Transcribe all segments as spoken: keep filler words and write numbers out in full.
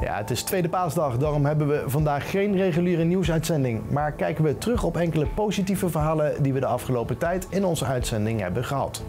Ja, het is Tweede Paasdag, daarom hebben we vandaag geen reguliere nieuwsuitzending. Maar kijken we terug op enkele positieve verhalen die we de afgelopen tijd in onze uitzending hebben gehad.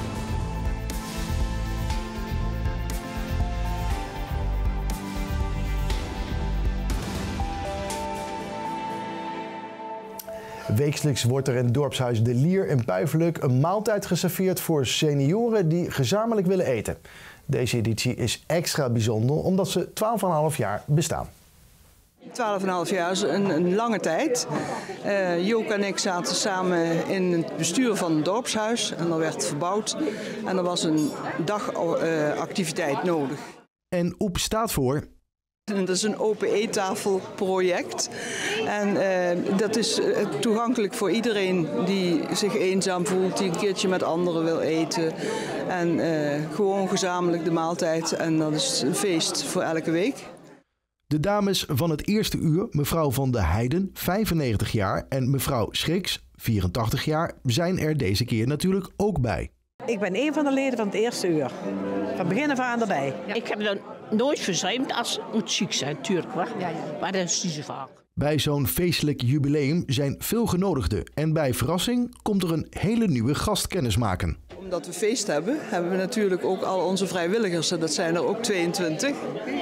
Wekelijks wordt er in het dorpshuis De Lier in Puifelijk een maaltijd geserveerd voor senioren die gezamenlijk willen eten. Deze editie is extra bijzonder omdat ze twaalf komma vijf jaar bestaan. twaalf komma vijf jaar is een, een lange tijd. Uh, Joke en ik zaten samen in het bestuur van het dorpshuis en er werd verbouwd. En er was een dagactiviteit uh, nodig. En O E P staat voor? Dat is een open eettafelproject en uh, dat is uh, toegankelijk voor iedereen die zich eenzaam voelt, die een keertje met anderen wil eten. En uh, gewoon gezamenlijk de maaltijd en dat is een feest voor elke week. De dames van het eerste uur, mevrouw Van de Heijden, vijfennegentig jaar, en mevrouw Schriks, vierentachtig jaar, zijn er deze keer natuurlijk ook bij. Ik ben een van de leden van het eerste uur. Van begin af aan erbij. Ik heb dan nooit verzuimd als het ziek zijn, natuurlijk. Ja, ja. Maar dat is niet zo vaak. Bij zo'n feestelijk jubileum zijn veel genodigden. En bij verrassing komt er een hele nieuwe gast kennismaken. Omdat we feest hebben, hebben we natuurlijk ook al onze vrijwilligers. En dat zijn er ook tweeëntwintig.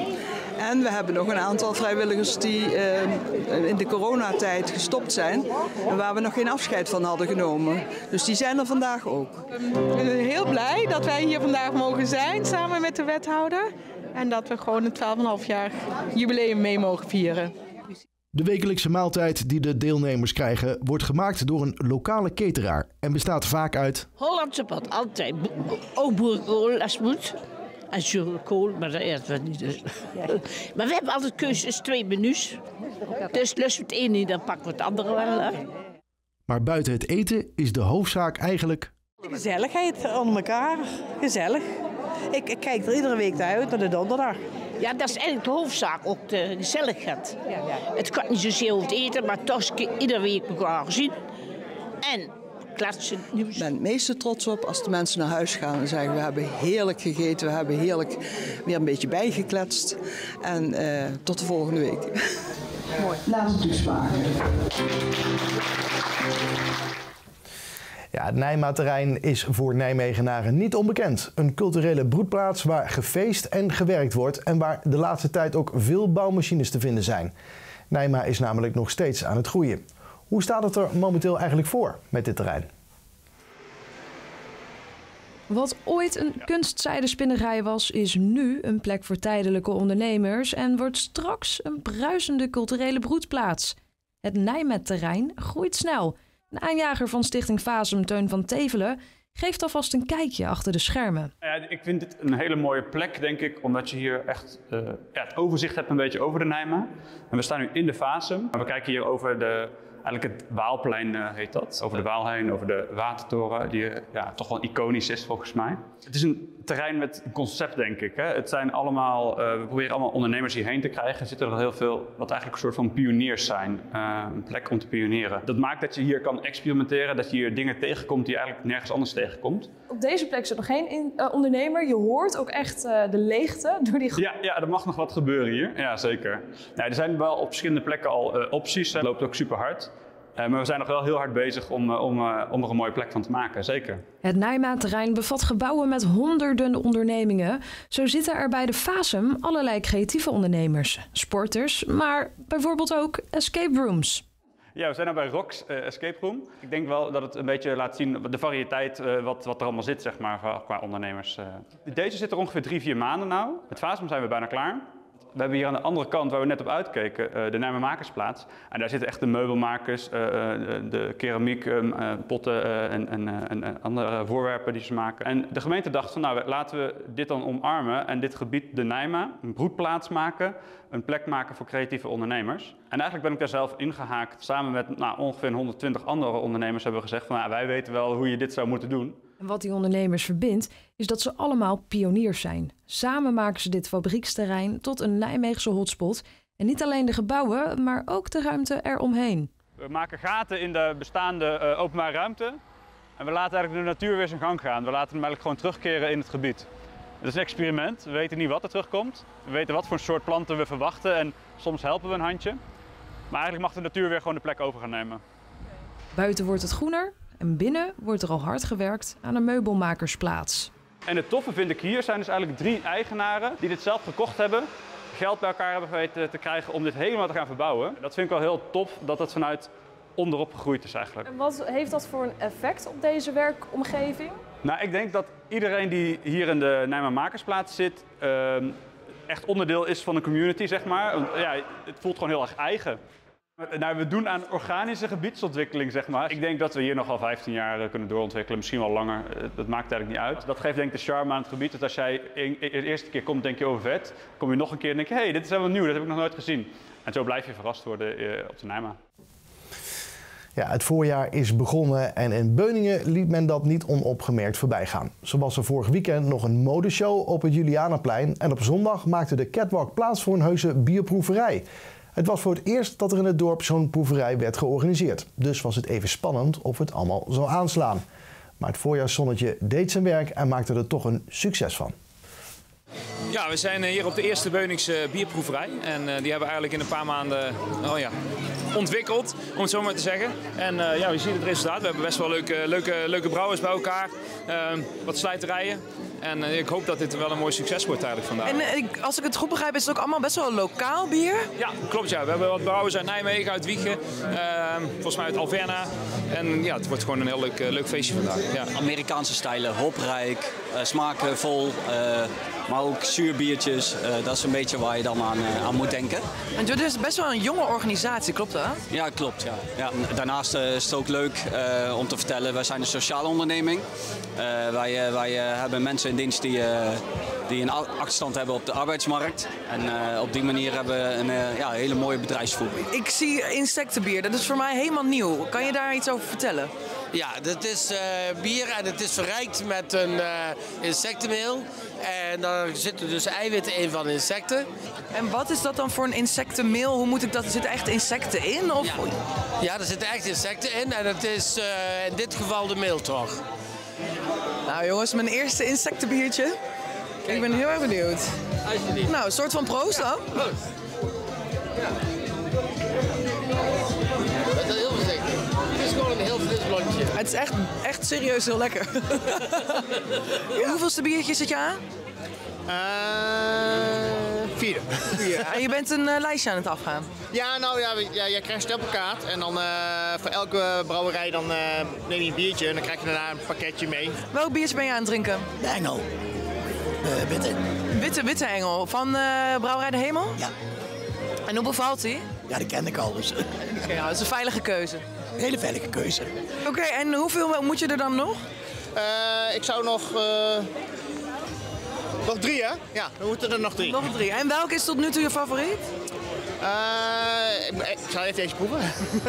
En we hebben nog een aantal vrijwilligers die uh, in de coronatijd gestopt zijn. En waar we nog geen afscheid van hadden genomen. Dus die zijn er vandaag ook. We zijn heel blij dat wij hier vandaag mogen zijn samen met de wethouder. En dat we gewoon een twaalf komma vijf jaar jubileum mee mogen vieren. De wekelijkse maaltijd die de deelnemers krijgen wordt gemaakt door een lokale cateraar. En bestaat vaak uit Hollandse pad, altijd. Ook boerenkool als het moet. En zuurkool, maar dat eten we niet. Dus. Maar we hebben altijd keuzes, twee menus. Dus lusten we het ene niet, dan pakken we het andere wel. Hè. Maar buiten het eten is de hoofdzaak eigenlijk Gezelligheid onder elkaar. Gezellig. Ik, ik kijk er iedere week naar uit, naar de donderdag. Ja, dat is eigenlijk de hoofdzaak, ook de gezelligheid. Het gaat niet zozeer over het eten, maar toch iedere week elkaar gezien. En klatsen, nieuws. Ik ben het meeste trots op als de mensen naar huis gaan en zeggen we hebben heerlijk gegeten, we hebben heerlijk weer een beetje bijgekletst. En uh, tot de volgende week. Mooi. Laat het dus maken. Ja, het Nijma-terrein is voor Nijmegenaren niet onbekend. Een culturele broedplaats waar gefeest en gewerkt wordt en waar de laatste tijd ook veel bouwmachines te vinden zijn. Nijma is namelijk nog steeds aan het groeien. Hoe staat het er momenteel eigenlijk voor met dit terrein? Wat ooit een kunstzijdenspinnerij was, is nu een plek voor tijdelijke ondernemers en wordt straks een bruisende culturele broedplaats. Het Nijma-terrein groeit snel. Een aanjager van Stichting Fasum, Teun van Tevelen, geeft alvast een kijkje achter de schermen. Ja, ik vind dit een hele mooie plek, denk ik, omdat je hier echt uh, ja, het overzicht hebt een beetje over de Nijma. En we staan nu in de Fasum. We kijken hier over de, eigenlijk het Waalplein uh, heet dat. Over de Waal heen, over de Watertoren, die ja, toch wel iconisch is volgens mij. Het is een terrein met een concept, denk ik. Hè. Het zijn allemaal, uh, we proberen allemaal ondernemers hierheen te krijgen. Er zitten er heel veel, wat eigenlijk een soort van pioniers zijn. Uh, een plek om te pionieren. Dat maakt dat je hier kan experimenteren, dat je hier dingen tegenkomt die je eigenlijk nergens anders tegenkomt. Op deze plek zit nog geen in, uh, ondernemer. Je hoort ook echt uh, de leegte door die... Ja, ja, er mag nog wat gebeuren hier. Ja, zeker. Ja, er zijn wel op verschillende plekken al uh, opties. Het loopt ook super hard. Uh, maar we zijn nog wel heel hard bezig om, uh, om, uh, om er een mooie plek van te maken, zeker. Het Nijma-terrein bevat gebouwen met honderden ondernemingen. Zo zitten er bij de Fasum allerlei creatieve ondernemers, sporters, maar bijvoorbeeld ook escape rooms. Ja, we zijn nu bij Rox uh, Escape Room. Ik denk wel dat het een beetje laat zien de variëteit uh, wat, wat er allemaal zit, zeg maar, qua ondernemers. Uh. Deze zit er ongeveer drie, vier maanden nou. Met Fasum zijn we bijna klaar. We hebben hier aan de andere kant, waar we net op uitkeken, uh, de Nijma Makersplaats. En daar zitten echt de meubelmakers, uh, de keramiek, uh, potten uh, en, en, uh, en andere voorwerpen die ze maken. En de gemeente dacht van, nou, laten we dit dan omarmen en dit gebied, de Nijma, een broedplaats maken. Een plek maken voor creatieve ondernemers. En eigenlijk ben ik daar zelf ingehaakt. Samen met nou, ongeveer honderdtwintig andere ondernemers hebben we gezegd van, nou, wij weten wel hoe je dit zou moeten doen. En wat die ondernemers verbindt, is dat ze allemaal pioniers zijn. Samen maken ze dit fabrieksterrein tot een Nijmeegse hotspot. En niet alleen de gebouwen, maar ook de ruimte eromheen. We maken gaten in de bestaande uh, openbare ruimte. En we laten eigenlijk de natuur weer zijn gang gaan. We laten hem eigenlijk gewoon terugkeren in het gebied. Het is een experiment, we weten niet wat er terugkomt. We weten wat voor soort planten we verwachten en soms helpen we een handje. Maar eigenlijk mag de natuur weer gewoon de plek over gaan nemen. Buiten wordt het groener en binnen wordt er al hard gewerkt aan een meubelmakersplaats. En het toffe vind ik hier zijn dus eigenlijk drie eigenaren die dit zelf gekocht hebben. Geld bij elkaar hebben weten te krijgen om dit helemaal te gaan verbouwen. Dat vind ik wel heel tof dat het vanuit onderop gegroeid is eigenlijk. En wat heeft dat voor een effect op deze werkomgeving? Nou, ik denk dat iedereen die hier in de Nijmegen Makersplaats zit uh, echt onderdeel is van een community, zeg maar. Want, ja, het voelt gewoon heel erg eigen. Nou, we doen aan organische gebiedsontwikkeling, zeg maar. Ik denk dat we hier nog wel vijftien jaar kunnen doorontwikkelen, misschien wel langer. Dat maakt eigenlijk niet uit. Dat geeft denk ik de charme aan het gebied. Dat als jij de eerste keer komt, denk je over vet. Kom je nog een keer en denk je, hé, hey, dit is helemaal nieuw, dat heb ik nog nooit gezien. En zo blijf je verrast worden op de Nijma. Ja, het voorjaar is begonnen en in Beuningen liet men dat niet onopgemerkt voorbij gaan. Zo was er vorig weekend nog een modeshow op het Julianaplein en op zondag maakte de catwalk plaats voor een heuse bierproeverij. Het was voor het eerst dat er in het dorp zo'n proeverij werd georganiseerd. Dus was het even spannend of het allemaal zou aanslaan. Maar het voorjaarszonnetje deed zijn werk en maakte er toch een succes van. Ja, we zijn hier op de eerste Beuningse bierproeverij. En uh, die hebben we eigenlijk in een paar maanden oh ja, ontwikkeld, om het zo maar te zeggen. En uh, ja, je ziet het resultaat. We hebben best wel leuke, leuke, leuke brouwers bij elkaar. Uh, wat slijterijen. En uh, ik hoop dat dit wel een mooi succes wordt eigenlijk vandaag. En uh, ik, als ik het goed begrijp, is het ook allemaal best wel lokaal bier? Ja, klopt ja. We hebben wat brouwers uit Nijmegen, uit Wijchen, uh, volgens mij uit Alverna. En ja, het wordt gewoon een heel leuk, uh, leuk feestje vandaag. Ja. Amerikaanse stijlen, hoprijk, uh, smaakvol, uh, maar ook zuurbiertjes. Uh, dat is een beetje waar je dan aan, uh, aan moet denken. En jullie is best wel een jonge organisatie, klopt dat? Ja, klopt. Ja. Ja, daarnaast uh, is het ook leuk uh, om te vertellen, wij zijn een sociale onderneming. Uh, wij, uh, wij uh, hebben mensen in dienst die, uh, die een achterstand hebben op de arbeidsmarkt. En uh, op die manier hebben we een uh, ja, hele mooie bedrijfsvoering. Ik zie insectenbier, dat is voor mij helemaal nieuw. Kan je daar iets over vertellen? Ja, dat is uh, bier en het is verrijkt met een uh, insectenmeel. En daar zitten dus eiwitten in van insecten. En wat is dat dan voor een insectenmeel? Hoe moet ik dat? Er zitten echt insecten in? Of? Ja. ja, er zitten echt insecten in en het is uh, in dit geval de meel toch. Nou jongens, mijn eerste insectenbiertje. Kijk, ik ben heel erg benieuwd. Nou, een soort van proost dan. Ja, proost. Ja. Dat is heel voorzichtig. Het is gewoon een heel fris blondje. Het is echt, echt serieus heel lekker. Hoeveelste biertje zit je aan? Uh, vierde. Vier. En je bent een uh, lijstje aan het afgaan? Ja, nou ja, ja je krijgt een stempelkaart en dan uh, voor elke brouwerij dan, uh, neem je een biertje en dan krijg je daarna een pakketje mee. Welk biertje ben je aan het drinken? De Engel. Uh, witte. Witte, witte Engel. Van uh, Brouwerij de Hemel? Ja. En hoe bevalt die? Ja, die ken ik al. Dus. Okay, nou, dat is een veilige keuze. Een hele veilige keuze. Oké, okay, en hoeveel moet je er dan nog? Uh, ik zou nog... Uh... Nog drie, hè? Ja, dan moeten er nog drie. Nog drie. En welke is tot nu toe je favoriet? Uh, ik, ik zal even deze proeven.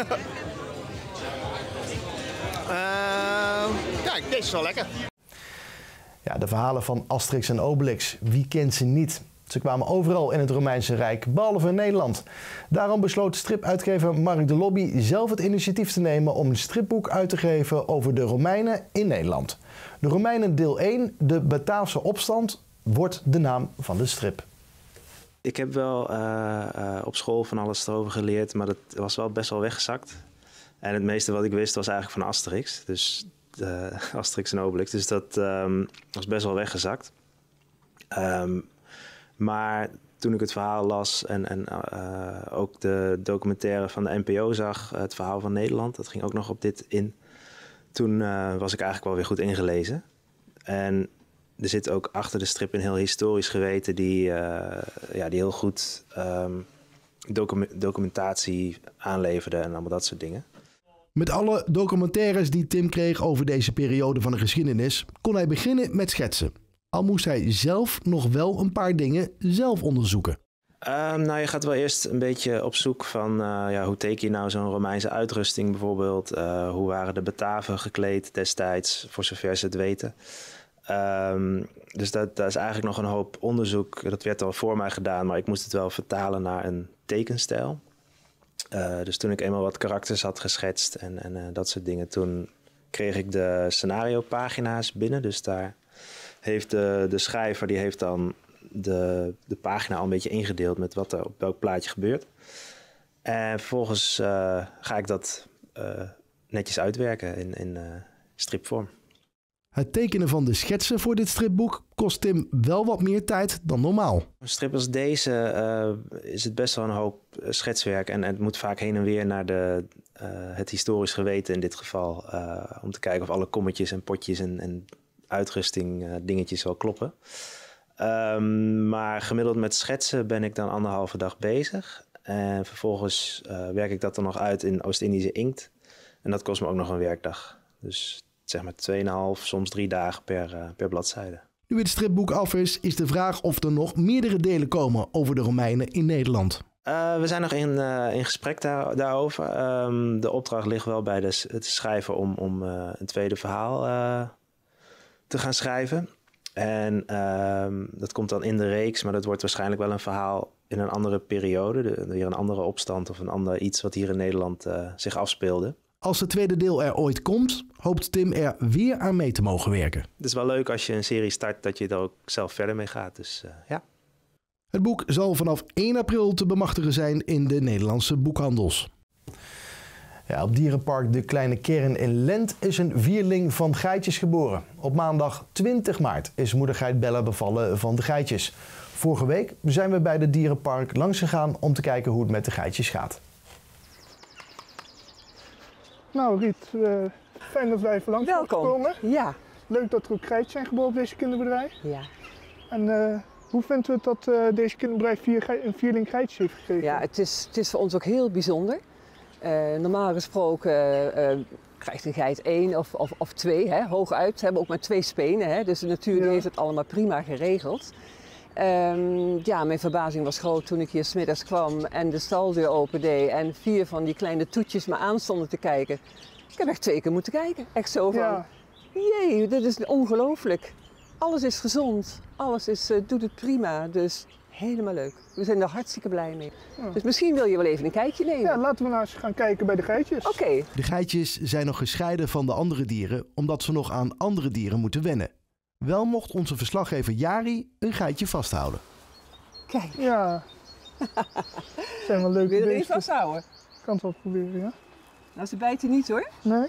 uh, ja, deze is wel lekker. Ja, de verhalen van Asterix en Obelix, wie kent ze niet? Ze kwamen overal in het Romeinse Rijk, behalve in Nederland. Daarom besloot stripuitgever Mark de Lobby zelf het initiatief te nemen om een stripboek uit te geven over de Romeinen in Nederland. De Romeinen deel één, de Bataafse opstand, wordt de naam van de strip. Ik heb wel uh, uh, op school van alles erover geleerd, maar dat was wel best wel weggezakt. En het meeste wat ik wist was eigenlijk van Asterix. Dus uh, Asterix en Obelix. Dus dat um, was best wel weggezakt. Um, maar toen ik het verhaal las en, en uh, ook de documentaire van de N P O zag, het verhaal van Nederland, dat ging ook nog op dit in. Toen uh, was ik eigenlijk wel weer goed ingelezen. En er zit ook achter de strip een heel historisch geweten die, uh, ja, die heel goed um, docu- documentatie aanleverde en allemaal dat soort dingen. Met alle documentaires die Tim kreeg over deze periode van de geschiedenis, kon hij beginnen met schetsen. Al moest hij zelf nog wel een paar dingen zelf onderzoeken. Um, nou, je gaat wel eerst een beetje op zoek van uh, ja, hoe teken je nou zo'n Romeinse uitrusting bijvoorbeeld. Uh, hoe waren de Bataven gekleed destijds, voor zover ze het weten. Um, dus dat, dat is eigenlijk nog een hoop onderzoek. Dat werd al voor mij gedaan, maar ik moest het wel vertalen naar een tekenstijl. Uh, dus toen ik eenmaal wat karakters had geschetst en, en uh, dat soort dingen, toen kreeg ik de scenario pagina's binnen. Dus daar heeft de, de schrijver die heeft dan de, de pagina al een beetje ingedeeld met wat er op welk plaatje gebeurt. En vervolgens uh, ga ik dat uh, netjes uitwerken in, in uh, stripvorm. Het tekenen van de schetsen voor dit stripboek kost Tim wel wat meer tijd dan normaal. Een strip als deze uh, is het best wel een hoop schetswerk. En het moet vaak heen en weer naar de, uh, het historisch geweten in dit geval. Uh, om te kijken of alle kommetjes en potjes en, en uitrusting uh, dingetjes wel kloppen. Um, maar gemiddeld met schetsen ben ik dan anderhalve dag bezig. En vervolgens uh, werk ik dat dan nog uit in Oost-Indische inkt. En dat kost me ook nog een werkdag. Dus zeg maar tweeënhalf, soms drie dagen per, uh, per bladzijde. Nu het stripboek af is, is de vraag of er nog meerdere delen komen over de Romeinen in Nederland. Uh, we zijn nog in, uh, in gesprek daar, daarover. Um, de opdracht ligt wel bij de, het schrijver om, om uh, een tweede verhaal uh, te gaan schrijven. En uh, dat komt dan in de reeks, maar dat wordt waarschijnlijk wel een verhaal in een andere periode. De, weer een andere opstand of een ander iets wat hier in Nederland uh, zich afspeelde. Als het tweede deel er ooit komt, hoopt Tim er weer aan mee te mogen werken. Het is wel leuk als je een serie start dat je er ook zelf verder mee gaat. Dus uh, ja. Het boek zal vanaf één april te bemachtigen zijn in de Nederlandse boekhandels. Ja, op dierenpark De Kleine Kern in Lent is een vierling van geitjes geboren. Op maandag twintig maart is moeder geit Bella bevallen van de geitjes. Vorige week zijn we bij het dierenpark langs gegaan om te kijken hoe het met de geitjes gaat. Nou Riet, uh, fijn dat wij even langs mogen komen. Ja. Leuk dat er ook geitjes zijn geboren op deze kinderboerderij. Ja. En uh, hoe vindt u het dat uh, deze kinderboerderij vier een vierling geitjes heeft gegeven? Ja, het is, het is voor ons ook heel bijzonder. Uh, normaal gesproken uh, krijgt een geit één of, of, of twee, hè, hooguit. Ze hebben ook maar twee spenen, hè, dus de natuur ja. heeft het allemaal prima geregeld. Um, ja, mijn verbazing was groot toen ik hier 's middags kwam en de staldeur opendeed en vier van die kleine toetjes me aanstonden te kijken. Ik heb echt twee keer moeten kijken. Echt zo van, ja. jee, dit is ongelooflijk. Alles is gezond, alles is, uh, doet het prima, dus helemaal leuk. We zijn er hartstikke blij mee. Ja. Dus misschien wil je wel even een kijkje nemen. Ja, laten we nou eens gaan kijken bij de geitjes. Oké. Okay. De geitjes zijn nog gescheiden van de andere dieren, omdat ze nog aan andere dieren moeten wennen. Wel mocht onze verslaggever Jari een geitje vasthouden. Kijk. Ja. Zijn wel leuke beesten. Wil je er even vasthouden? Ik kan het wel proberen, ja. Nou, ze bijten niet hoor. Nee.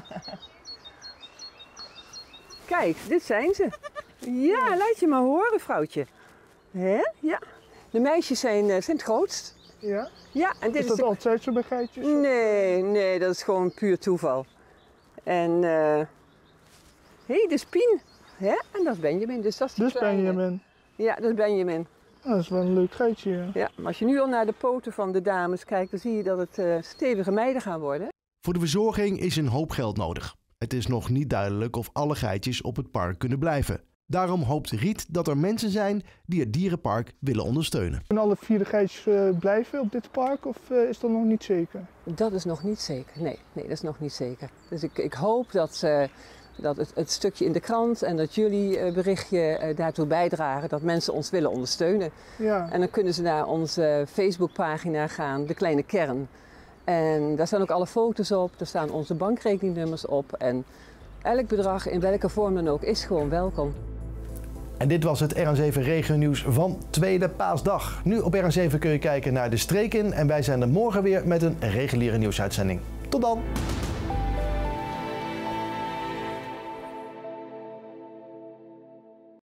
Kijk, dit zijn ze. Ja, laat je maar horen, vrouwtje. Hè? Ja. De meisjes zijn, uh, zijn het grootst. Ja? Ja. En dit is dat is de... altijd zo bij geitjes? Nee, nee, dat is gewoon puur toeval. En, uh... hé, hey, dit is Pien. Hè? En dat is Benjamin, dus dat is Dus Benjamin? Ja, dat is Benjamin. Oh, dat is wel een leuk geitje, ja. Ja, maar als je nu al naar de poten van de dames kijkt, dan zie je dat het uh, stevige meiden gaan worden. Voor de verzorging is een hoop geld nodig. Het is nog niet duidelijk of alle geitjes op het park kunnen blijven. Daarom hoopt Riet dat er mensen zijn die het dierenpark willen ondersteunen. Kunnen alle vier de geitjes uh, blijven op dit park of uh, is dat nog niet zeker? Dat is nog niet zeker, nee, nee dat is nog niet zeker. Dus ik, ik hoop dat, uh, dat het, het stukje in de krant en dat jullie uh, berichtje uh, daartoe bijdragen dat mensen ons willen ondersteunen. Ja. En dan kunnen ze naar onze Facebookpagina gaan, De Kleine Kern. En daar staan ook alle foto's op, daar staan onze bankrekeningnummers op. En elk bedrag, in welke vorm dan ook, is gewoon welkom. En dit was het R N zeven Regionieuws van Tweede Paasdag. Nu op R N zeven kun je kijken naar de streek in en wij zijn er morgen weer met een reguliere nieuwsuitzending. Tot dan!